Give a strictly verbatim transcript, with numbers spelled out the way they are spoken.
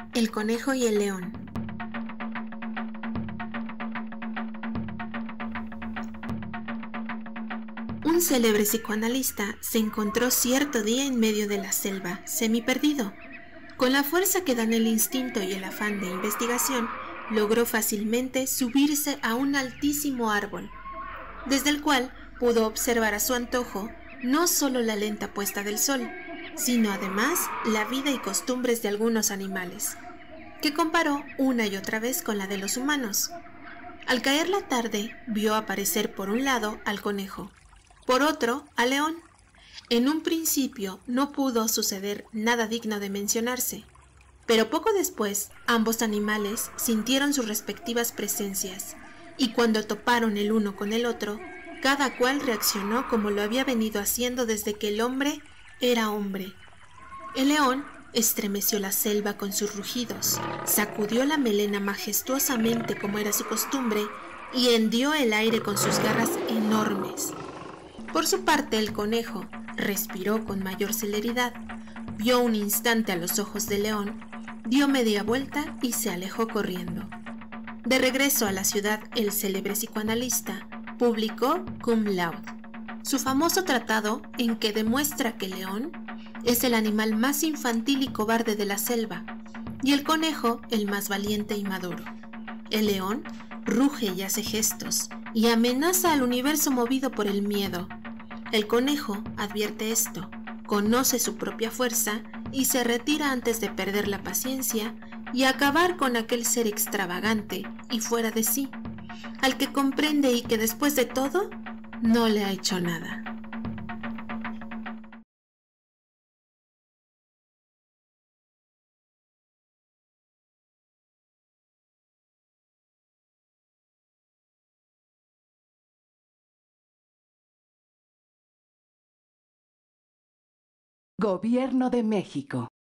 El conejo y el león. Un célebre psicoanalista se encontró cierto día en medio de la selva, semi perdido. Con la fuerza que dan el instinto y el afán de investigación, logró fácilmente subirse a un altísimo árbol, desde el cual pudo observar a su antojo no solo la lenta puesta del sol, sino además la vida y costumbres de algunos animales, que comparó una y otra vez con la de los humanos. Al caer la tarde, vio aparecer por un lado al conejo, por otro al león. En un principio no pudo suceder nada digno de mencionarse, pero poco después ambos animales sintieron sus respectivas presencias, y cuando toparon el uno con el otro, cada cual reaccionó como lo había venido haciendo desde que el hombre era hombre. El león estremeció la selva con sus rugidos, sacudió la melena majestuosamente como era su costumbre y hendió el aire con sus garras enormes. Por su parte, el conejo respiró con mayor celeridad, vio un instante a los ojos del león, dio media vuelta y se alejó corriendo. De regreso a la ciudad, el célebre psicoanalista publicó Cum Laude, su famoso tratado en que demuestra que el león es el animal más infantil y cobarde de la selva, y el conejo el más valiente y maduro. El león ruge y hace gestos, y amenaza al universo movido por el miedo. El conejo advierte esto, conoce su propia fuerza y se retira antes de perder la paciencia y acabar con aquel ser extravagante y fuera de sí, al que comprende y que después de todo no le ha hecho nada. Gobierno de México.